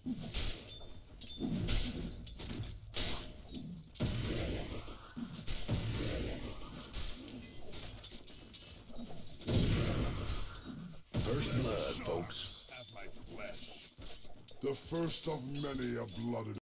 First blood, folks. Have my flesh. The first of many a blooded